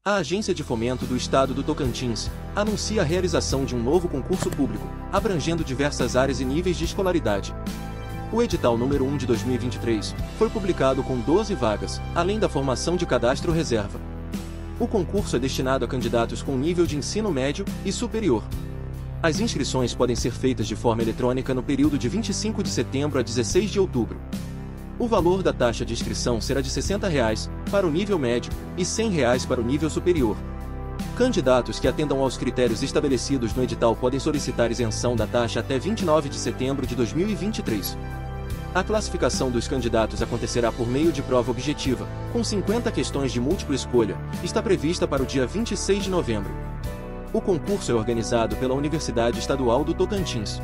A Agência de Fomento do Estado do Tocantins anuncia a realização de um novo concurso público, abrangendo diversas áreas e níveis de escolaridade. O edital número 1 de 2023 foi publicado com 12 vagas, além da formação de cadastro reserva. O concurso é destinado a candidatos com nível de ensino médio e superior. As inscrições podem ser feitas de forma eletrônica no período de 25 de setembro a 16 de outubro. O valor da taxa de inscrição será de R$ 60 para o nível médio e R$ 100 para o nível superior. Candidatos que atendam aos critérios estabelecidos no edital podem solicitar isenção da taxa até 29 de setembro de 2023. A classificação dos candidatos acontecerá por meio de prova objetiva, com 50 questões de múltipla escolha, está prevista para o dia 26 de novembro. O concurso é organizado pela Universidade Estadual do Tocantins.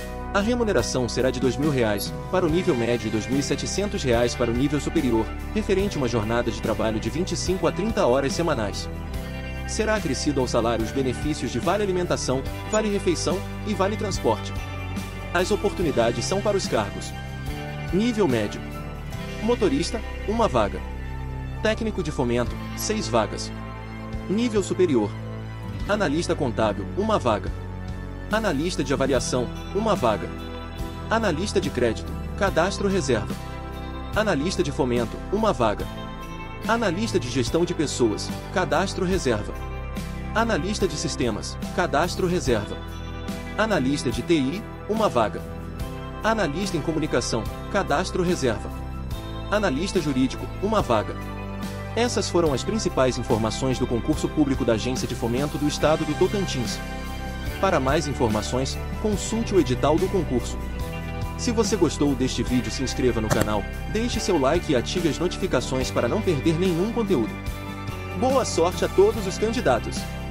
A remuneração será de R$ 2.000 para o nível médio e R$ 2.700 para o nível superior, referente a uma jornada de trabalho de 25 a 30 horas semanais. Será acrescido ao salário os benefícios de vale alimentação, vale refeição e vale transporte. As oportunidades são para os cargos: nível médio, motorista, 1 vaga; técnico de fomento, 6 vagas; nível superior, analista contábil, 1 vaga; analista de avaliação, 1 vaga; analista de crédito, cadastro reserva; analista de fomento, 1 vaga; analista de gestão de pessoas, cadastro reserva; analista de sistemas, cadastro reserva; analista de TI, 1 vaga; analista em comunicação, cadastro reserva; analista jurídico, 1 vaga. Essas foram as principais informações do concurso público da Agência de Fomento do Estado do Tocantins. Para mais informações, consulte o edital do concurso. Se você gostou deste vídeo, se inscreva no canal, deixe seu like e ative as notificações para não perder nenhum conteúdo. Boa sorte a todos os candidatos!